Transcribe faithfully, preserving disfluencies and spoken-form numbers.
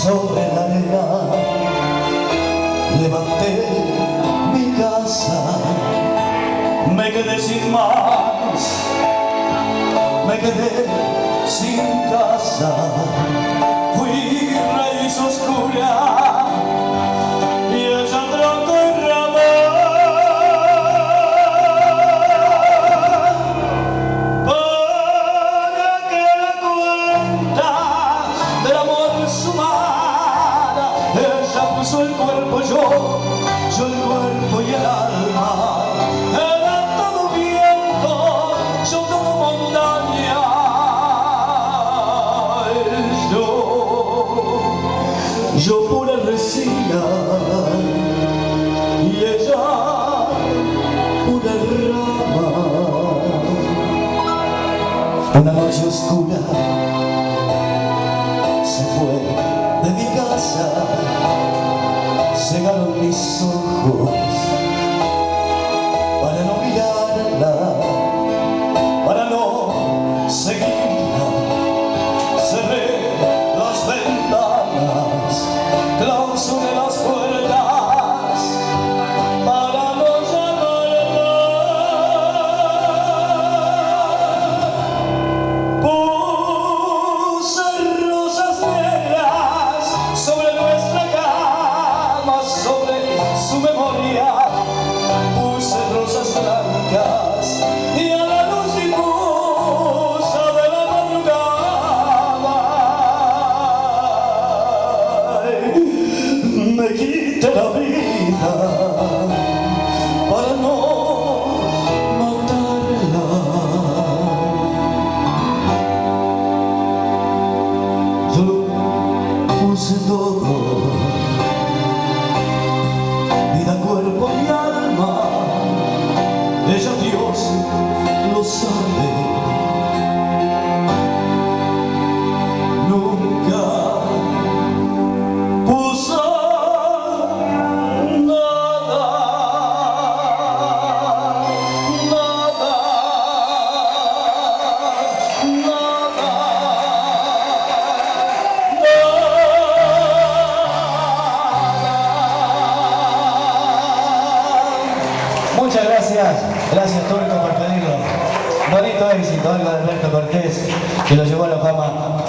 sobre la arena levanté mi casa, me quedé sin manos, me quedé sin casa, fui raíz oscura y ella tronco y ramón, para que la cuenta del amor sumara, ella puso el cuerpo, yo, yo el cuerpo y el alma, era todo viento, yo todo montaña, yo, yo pura resina y ella pura rama. Una noche oscura se fue de mi casa, cegaron mis ojos para no mirarla, para no seguirla. Cerré las ventanas, clausuré las puertas para no llamarla. Puse rosas negras sobre nuestra cama, sobre su memoria puse rosas blancas y a la luz difusa de la madrugada me quité la vida para no matarla. Yo lo puse todo, vida, cuerpo y alma, ella Dios lo sabe. Nunca puso nada, nada, nada, nada. Muchas gracias, gracias Turco por pedirlo. Bonito éxito, algo de Alberto Cortés, que lo llevó a la fama.